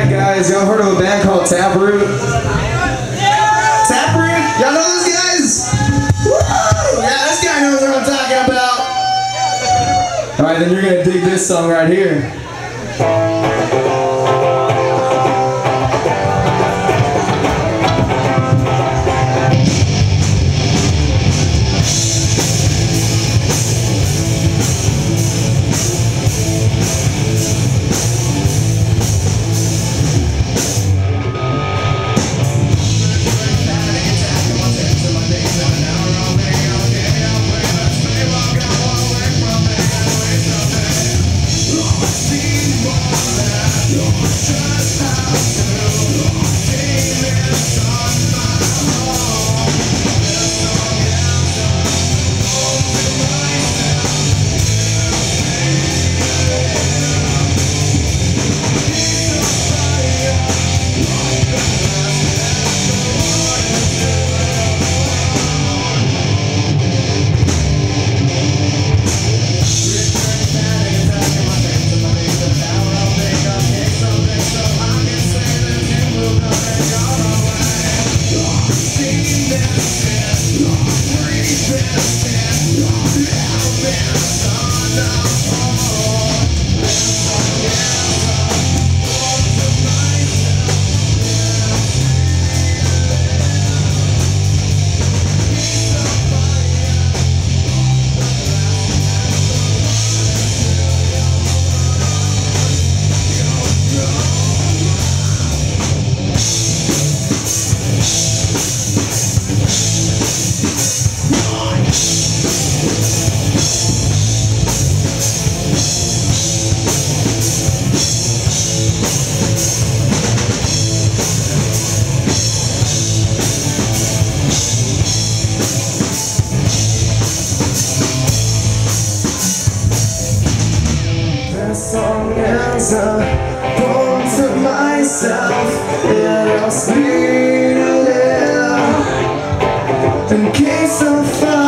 Alright guys, y'all heard of a band called Taproot? Taproot? Y'all know those guys? Woo! Yeah, this guy knows what I'm talking about. Alright, then you're gonna dig this song right here. Song as a poem to myself, it helps me to live in case of fire.